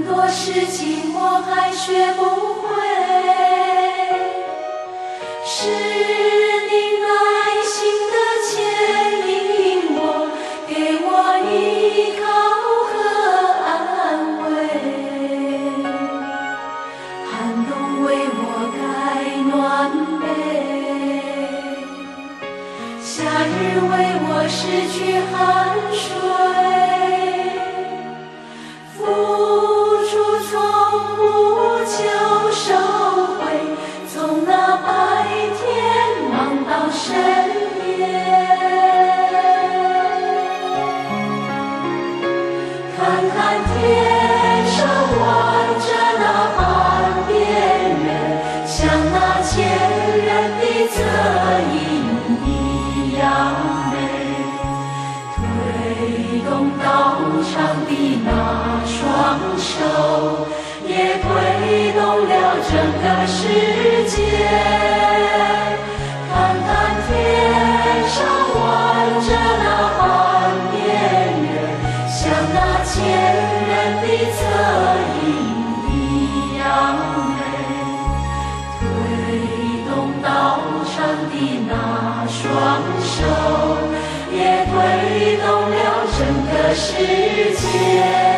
多事情我还学不会，是你耐心的牵引我，给我依靠和安慰。寒冬为我盖暖被，夏日为我拭去汗水。付出从不求收回，从那白天忙到深夜。看看天上望着那半边月，像那前人的侧影一样美。推动道场的那双手，也推动了整个世界。看看天上望着那半边月，像那前人的侧影一样美。推动道场的那双手，也推动了整个世界。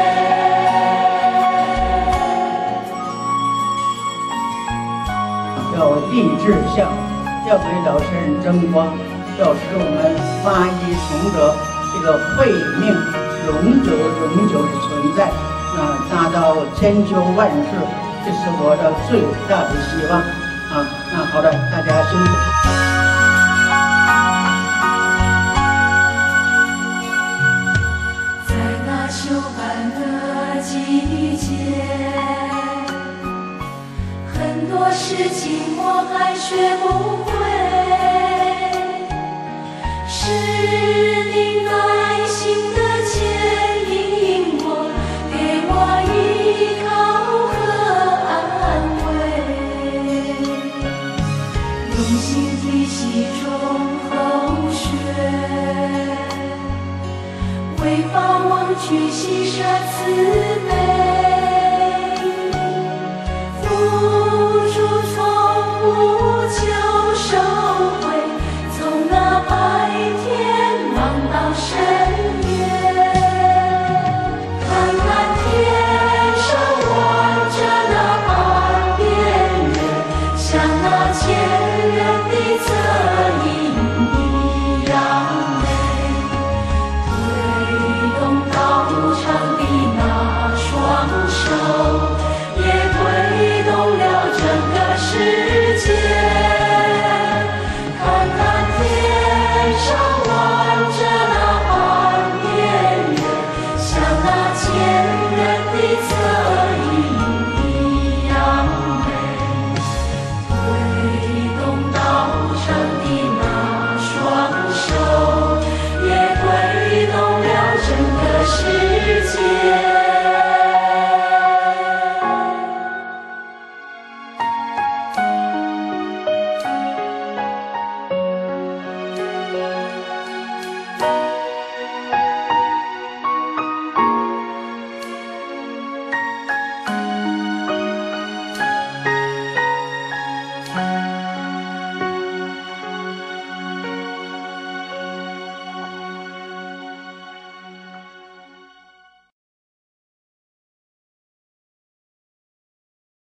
要立志向，要给老实人争光，要使我们发一崇德，这个慧命永久的存在，达到千秋万世，这是我的最大的希望啊！那好的，大家辛苦。 在那秋半的季节，很多事情我还学不会，是你耐心的牵引我，给我依靠和安慰。用心体系中后学，为法忘去牺牲慈